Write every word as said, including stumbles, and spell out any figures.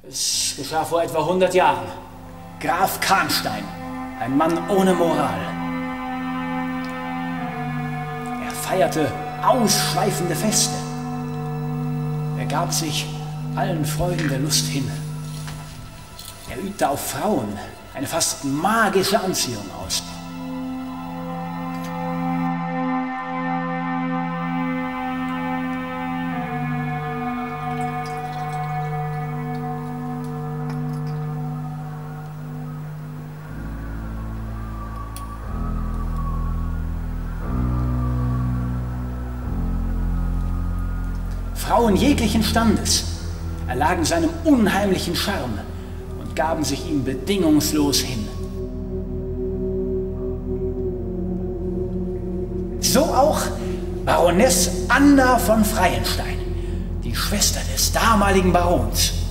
Es geschah vor etwa hundert Jahren. Graf Karnstein, ein Mann ohne Moral. Er feierte ausschweifende Feste. Er gab sich allen Freuden der Lust hin. Er übte auf Frauen eine fast magische Anziehung aus. Frauen jeglichen Standes erlagen seinem unheimlichen Charme und gaben sich ihm bedingungslos hin. So auch Baroness Anna von Freienstein, die Schwester des damaligen Barons.